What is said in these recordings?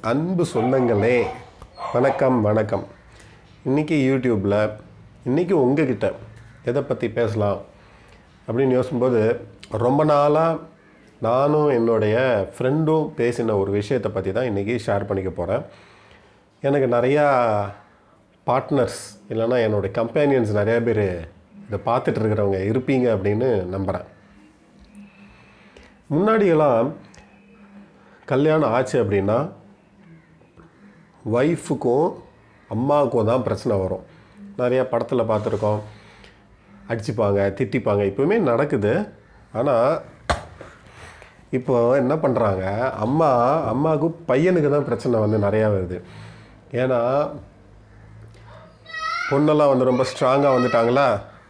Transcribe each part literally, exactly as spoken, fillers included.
அன்பு சொந்தங்களே, வணக்கம் வணக்கம். இன்றைக்கி யூடியூப்பில் இன்றைக்கி உங்ககிட்ட எதை பற்றி பேசலாம் அப்படின்னு யோசிக்கும்போது, ரொம்ப நாளாக நானும் என்னுடைய ஃப்ரெண்டும் பேசின ஒரு விஷயத்தை பற்றி தான் இன்றைக்கி ஷேர் பண்ணிக்க போகிறேன். எனக்கு நிறையா பார்ட்னர்ஸ் இல்லைன்னா என்னுடைய கம்பேனியன்ஸ் நிறையா பேர் இதை பார்த்துட்டு இருக்கிறவங்க இருப்பீங்க அப்படின்னு நம்புகிறேன். முன்னாடியெல்லாம் கல்யாணம் ஆச்சு அப்படின்னா ஒய்ஃபுக்கும் அம்மாவுக்கும் தான் பிரச்சனை வரும். நிறையா படத்தில் பார்த்துருக்கோம், அடிச்சுப்பாங்க, திட்டிப்பாங்க, இப்போவுமே நடக்குது. ஆனால் இப்போ என்ன பண்ணுறாங்க, அம்மா அம்மாவுக்கு பையனுக்கு தான் பிரச்சனை வந்து நிறையா வருது. ஏன்னா பொண்ணெல்லாம் வந்து ரொம்ப ஸ்ட்ராங்காக வந்துட்டாங்களா,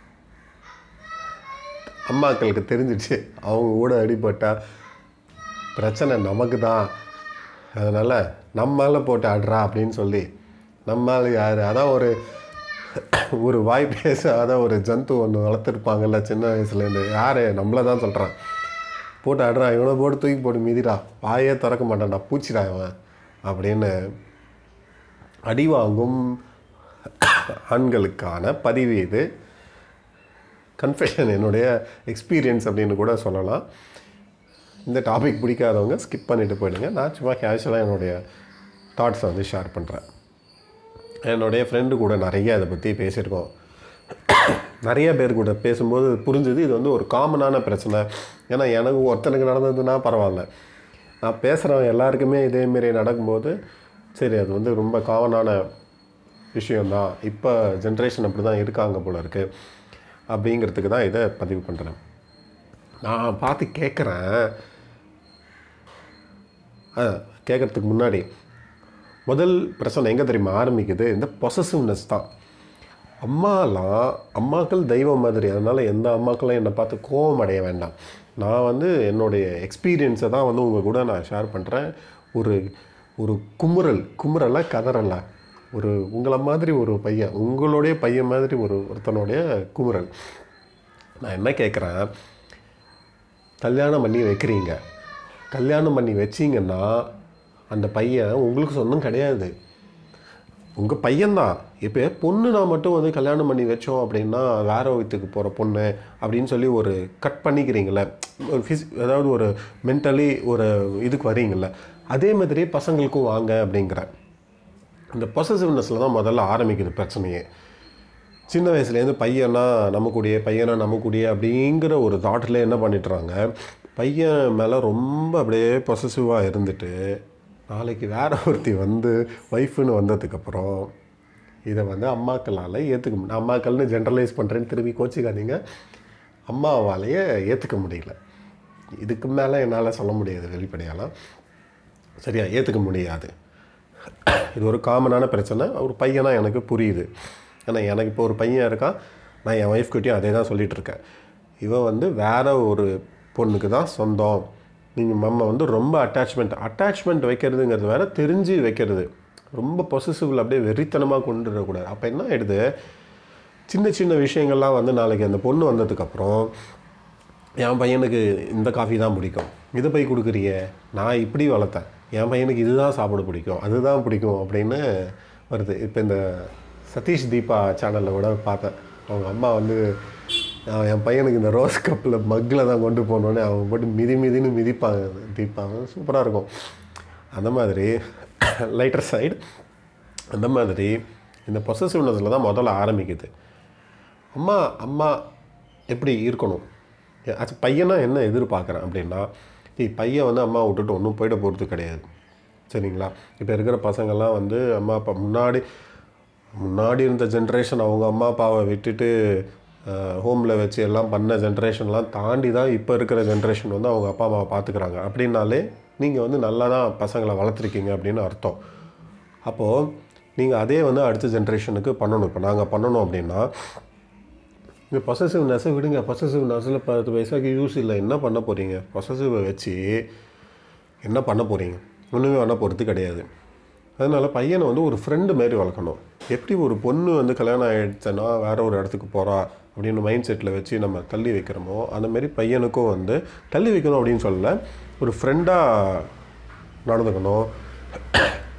அம்மாக்களுக்கு தெரிஞ்சிடுச்சு அவங்க கூட அடிபட்டால் பிரச்சனை நமக்கு தான், அதனால் நம்மளால போட்டு ஆடுறா அப்படின்னு சொல்லி, நம்மளால் யார் அதான் ஒரு ஒரு வாய் பேச அதான் ஒரு ஜந்து ஒன்று வளர்த்துருப்பாங்கல்ல சின்ன வயசுலேருந்து, யார் நம்மளை தான் சொல்கிறான், போட்டு ஆடுறான், இவனை போட்டு தூக்கி போட்டு மிதிடா, வாயே திறக்க மாட்டான்டா, பூச்சிடா இவன் அப்படின்னு அடி வாங்கும் ஆண்களுக்கான பதிவு இது. கன்ஃபெஷன், என்னுடைய எக்ஸ்பீரியன்ஸ் அப்படின்னு கூட சொல்லலாம். இந்த டாபிக் பிடிக்காதவங்க ஸ்கிப் பண்ணிவிட்டு போயிடுங்க. நான் சும்மா கேஷுவலாக என்னுடைய தாட்ஸை வந்து ஷேர் பண்ணுறேன். என்னுடைய ஃப்ரெண்டு கூட நிறைய அதை பற்றி பேசியிருக்கோம். நிறைய பேர் கூட பேசும்போது புரிஞ்சுது இது வந்து ஒரு காமனான பிரச்சனை. ஏன்னா எனக்கு ஒருத்தனுக்கு நடந்ததுன்னா பரவாயில்ல, நான் பேசுகிறவங்க எல்லாருக்குமே இதேமாரி நடக்கும்போது சரி அது வந்து ரொம்ப காமனான விஷயந்தான், இப்போ ஜென்ரேஷன் அப்படி தான் இருக்காங்க போல இருக்குது அப்படிங்கிறதுக்கு தான் இதை பதிவு பண்ணுறேன். நான் பார்த்து கேட்குறேன், கேட்குறதுக்கு முன்னாடி முதல் பிரச்சனை எங்கே தெரியுமா ஆரம்பிக்குது, இந்த பொசசிவ்னஸ் தான். அம்மாலாம் அம்மாக்கள் தெய்வம் மாதிரி, அதனால் எந்த அம்மாக்கெல்லாம் என்னை பார்த்து கோபம் அடைய வேண்டாம். நான் வந்து என்னுடைய எக்ஸ்பீரியன்ஸை தான் வந்து உங்கள் கூட நான் ஷேர் பண்ணுறேன். ஒரு ஒரு குமுறல் குமுறலாக கதறலை, ஒரு உங்களை மாதிரி ஒரு பையன், உங்களுடைய பையன் மாதிரி ஒரு ஒருத்தனுடைய குமுறல். நான் என்ன கேட்குறேன், கல்யாணம் பண்ணி வைக்கிறீங்க, கல்யாணம் பண்ணி வச்சிங்கன்னா அந்த பையன் உங்களுக்கு சொந்தம் கிடையாது, உங்கள் பையன்தான். இப்போ பொண்ணு நான் மட்டும் வந்து கல்யாணம் பண்ணி வச்சோம் அப்படின்னா வேற வீட்டுக்கு போகிற பொண்ணு அப்படின்னு சொல்லி ஒரு கட் பண்ணிக்கிறீங்கள, ஒரு ஃபிஸ் அதாவது ஒரு மென்டலி ஒரு இதுக்கு வரீங்கள, அதே மாதிரி பசங்களுக்கும் வாங்க அப்படிங்கிற இந்த பொசசிவ்னஸில் தான் முதல்ல ஆரம்பிக்குது பிரச்சனையே. சின்ன வயசுலேருந்து பையனா நமக்குடியே பையனா நமக்குடியே அப்படிங்கிற ஒரு தாட்டில் என்ன பண்ணிட்டுறாங்க, பையன் மேலே ரொம்ப அப்படியே பொசசிவாக இருந்துட்டு நாளைக்கு வேற ஒருத்தி வந்து ஒய்ஃபுன்னு வந்ததுக்கப்புறம் இதை வந்து அம்மாக்களால் ஏற்றுக்க முடியும். அம்மாக்கள்னு ஜென்ரலைஸ் பண்ணுறேன்னு திரும்பி கோச்சிக்காதீங்க, அம்மாவாலேயே ஏற்றுக்க முடியல. இதுக்கு மேலே என்னால் சொல்ல முடியாது வெளிப்படையாலாம், சரியா ஏற்றுக்க முடியாது. இது ஒரு காமனான பிரச்சனை. ஒரு பையனாக எனக்கு புரியுது. ஏன்னா எனக்கு இப்போ ஒரு பையன் இருக்கான், நான் என் ஒய்ஃப்கிட்டையும் அதே தான் சொல்லிகிட்டு இருக்கேன். இவன் வந்து வேறு ஒரு பொண்ணுக்கு தான் சொந்தம், நீங்கள் நம்ம வந்து ரொம்ப அட்டாச்மெண்ட் அட்டாச்மெண்ட் வைக்கிறதுங்கிறது வேறு, தெரிஞ்சு வைக்கிறது, ரொம்ப பொசசிவில் அப்படியே வெறித்தனமாக கொண்டு வரக்கூடாது. அப்போ என்ன ஆகிடுது, சின்ன சின்ன விஷயங்கள்லாம் வந்து நாளைக்கு அந்த பொண்ணு வந்ததுக்கப்புறம் என் பையனுக்கு இந்த காஃபி தான் பிடிக்கும், இதை போய் கொடுக்குறிய, நான் இப்படி வளர்த்தேன், என் பையனுக்கு இதுதான் சாப்பிட பிடிக்கும், அதுதான் பிடிக்கும் அப்படின்னு வருது. இப்போ இந்த சதீஷ் தீபா சேனலில் கூட பார்த்தேன், அவங்க அம்மா வந்து என் பையனுக்கு இந்த ரோஸ் கப்பில் மக்கில் தான் கொண்டு போனோடனே அவங்க போட்டு மிதி மிதின்னு மிதிப்பாங்க. தீபாங்க சூப்பராக இருக்கும். அந்த மாதிரி லைட்டர் சைடு, அந்த மாதிரி இந்த பொசசிவ்னஸில் தான் முதல்ல ஆரம்பிக்குது. அம்மா அம்மா எப்படி இருக்கணும், அது பையனா என்ன எதிர்பார்க்குறேன் அப்படின்னா, பையன் வந்து அம்மா விட்டுட்டு ஒன்றும் போயிட போகிறது கிடையாது, சரிங்களா. இப்போ இருக்கிற பசங்கள்லாம் வந்து அம்மா அப்பா முன்னாடி முன்னாடி இருந்த ஜென்ரேஷன் அவங்க அம்மா அப்பாவை விட்டுட்டு ஹோமில் வச்சு எல்லாம் பண்ண ஜென்ரேஷன்லாம் தாண்டி தான் இப்போ இருக்கிற ஜென்ரேஷன் வந்து அவங்க அப்பா அம்மாவை பார்த்துக்கிறாங்க. அப்படின்னாலே நீங்கள் வந்து நல்லா தான் பசங்களை வளர்த்துருக்கீங்க அப்படின்னு அர்த்தம். அப்போது நீங்கள் அதே வந்து அடுத்த ஜென்ரேஷனுக்கு பண்ணணும். இப்போ நாங்கள் பண்ணணும் அப்படின்னா, இந்த பொசசிவ்னஸை விடுங்க, பொசசிவ்னஸில் பத்து வயசாக்கு யூஸ் இல்லை. என்ன பண்ண போகிறீங்க, பொசசிவை வச்சு என்ன பண்ண போகிறீங்க, ஒன்றுமே பண்ண போகிறது கிடையாது. அதனால் பையனை வந்து ஒரு ஃப்ரெண்டு மாரி வளர்க்கணும். எப்படி ஒரு பொண்ணு வந்து கல்யாணம் ஆகிடுச்சுன்னா வேறு ஒரு இடத்துக்கு போகிறா அப்படின்னு மைண்ட் செட்டில் வச்சு நம்ம தள்ளி வைக்கிறோமோ, அந்தமாரி பையனுக்கும் வந்து தள்ளி வைக்கணும் அப்படின்னு சொல்லலை, ஒரு ஃப்ரெண்டாக நடந்துக்கணும்.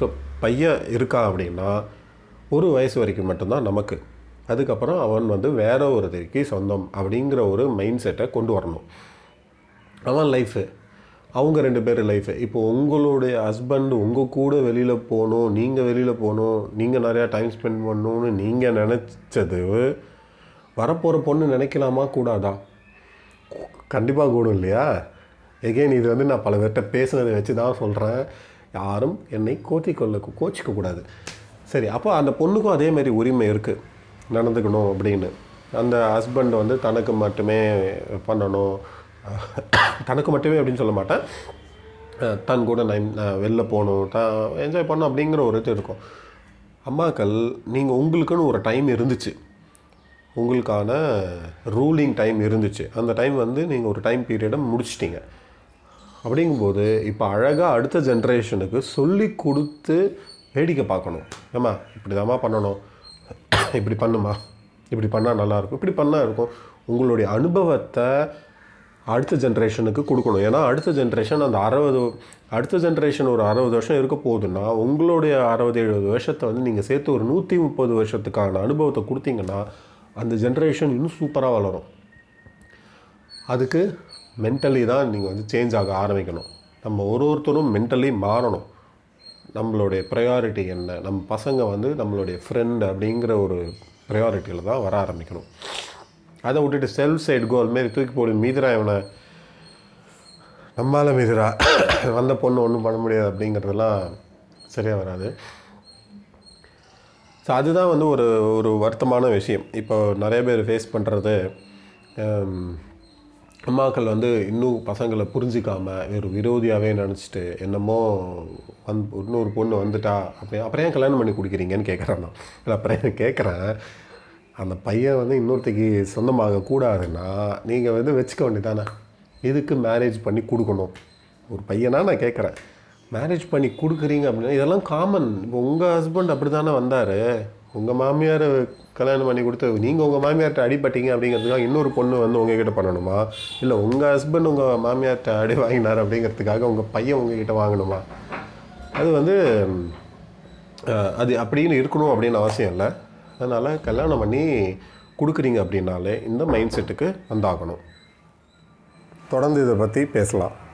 ஸோ பையன் இருக்கா அப்படின்னா ஒரு வயசு வரைக்கும் மட்டும்தான் நமக்கு, அதுக்கப்புறம் அவன் வந்து வேற ஒருத்தருக்கு சொந்தம் அப்படிங்கிற ஒரு மைண்ட் செட்டை கொண்டு வரணும். அவன் லைஃபு, அவங்க ரெண்டு பேர் லைஃபு. இப்போ உங்களுடைய ஹஸ்பண்ட் உங்கள் கூட வெளியில் போகணும், நீங்கள் வெளியில் போகணும், நீங்கள் நிறையா டைம் ஸ்பெண்ட் பண்ணணும்னு நீங்கள் நினச்சது வரப்போகிற பொண்ணு நினைக்கலாமா கூடாதா? கண்டிப்பாக கூடும் இல்லையா? எகெயின் இது வந்து நான் பல பேர்கிட்ட பேசுனதை வச்சு தான் சொல்கிறேன், யாரும் என்னை கோச்சிக்கொள்ள கோச்சிக்கக்கூடாது. சரி, அப்போ அந்த பொண்ணுக்கும் அதேமாரி உரிமை இருக்குது நடந்துக்கணும் அப்படின்னு. அந்த ஹஸ்பண்ட் வந்து தனக்கு மட்டுமே பண்ணணும், தனக்கு மட்டுமே அப்படின்னு சொல்ல மாட்டேன், தன் கூட நான் வெளில போகணும், த என்ஜாய் பண்ணணும் அப்படிங்கிற ஒரு இது இருக்கும். அம்மாக்கள், நீங்கள் உங்களுக்குன்னு ஒரு டைம் இருந்துச்சு, உங்களுக்கான ரூலிங் டைம் இருந்துச்சு. அந்த டைம் வந்து நீங்கள் ஒரு டைம் பீரியடை முடிச்சிட்டிங்க. அப்படிங்கும்போது இப்போ அழகாக அடுத்த ஜென்ரேஷனுக்கு சொல்லி கொடுத்து வேடிக்கை பார்க்கணும். ஏம்மா இப்படி தாம்மா பண்ணணும், இப்படி பண்ணுமா, இப்படி பண்ணால் நல்லாயிருக்கும், இப்படி பண்ணால் இருக்கும். உங்களுடைய அனுபவத்தை அடுத்த ஜென்ரேஷனுக்கு கொடுக்கணும். ஏன்னா அடுத்த ஜென்ரேஷன் அந்த அறுபது அடுத்த ஜென்ரேஷன் ஒரு அறுபது வருஷம் இருக்க போகுதுன்னா, உங்களுடைய அறுபது எழுபது வருஷத்தை வந்து நீங்கள் சேர்த்து ஒரு நூற்றி முப்பது வருஷத்துக்கான அனுபவத்தை கொடுத்தீங்கன்னா அந்த ஜென்ரேஷன் இன்னும் சூப்பராக வளரும். அதுக்கு மென்டலி தான் நீங்கள் வந்து சேஞ்ச் ஆக ஆரம்பிக்கணும். நம்ம ஒரு ஒருத்தரும் மென்டலி மாறணும். நம்மளுடைய ப்ரையாரிட்டி என்ன, நம்ம பசங்க வந்து நம்மளுடைய ஃப்ரெண்ட் அப்படிங்கிற ஒரு ப்ரையாரிட்டியில் தான் வர ஆரம்பிக்கணும். அதை விட்டுட்டு செல்ஃப் சைடு கோல் மாரி தூக்கி போடு, மீதுரா இவனை நம்மளால் மீதுரா வந்த பொண்ணு ஒன்றும் பண்ண முடியாது அப்படிங்கிறதெல்லாம் சரியாக வராது. ஸோ அதுதான் வந்து ஒரு ஒரு வருத்தமான விஷயம். இப்போ நிறைய பேர் ஃபேஸ் பண்ணுறது, அம்மாக்கள் வந்து இன்னும் பசங்களை புரிஞ்சிக்காமல் ஒரு விரோதியாகவே நினச்சிட்டு என்னமோ வந் இன்னொரு பொண்ணு வந்துட்டா அப்படி அப்புறம் ஏன் கல்யாணம் பண்ணி கொடுக்குறீங்கன்னு கேட்குறேன் நான். இல்லை அப்புறம் கேட்குறேன், அந்த பையன் வந்து இன்னொருத்தைக்கு சொந்தமாக கூடாதுன்னா நீங்கள் வந்து வச்சுக்க வேண்டியதானே, இதுக்கு மேரேஜ் பண்ணி கொடுக்கணும் ஒரு பையனா? நான் கேட்குறேன், மேரேஜ் பண்ணி கொடுக்குறீங்க அப்படின்னா இதெல்லாம் காமன். இப்போ உங்கள் ஹஸ்பண்ட் அப்படி தானே வந்தார், உங்கள் மாமியார் கல்யாணம் பண்ணி கொடுத்து நீங்கள் உங்கள் மாமியார்கிட்ட அடிப்பட்டீங்க அப்படிங்கிறதுக்காக இன்னொரு பொண்ணு வந்து உங்ககிட்ட பண்ணணுமா? இல்லை உங்கள் ஹஸ்பண்ட் உங்கள் மாமியார்கிட்ட அடி வாங்கினார் அப்படிங்கிறதுக்காக உங்கள் பையன் உங்ககிட்ட வாங்கணுமா? அது வந்து அது அப்படின்னு இருக்கணும் அப்படின்னு அவசியம் இல்லை. அதனால் கல்யாணம் பண்ணி கொடுக்குறீங்க அப்படின்னாலே இந்த மைண்ட் செட்டுக்கு வந்தாகணும். தொடர்ந்து இதை பற்றி பேசலாம்.